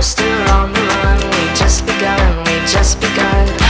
still on the run. We just begun, we just begun.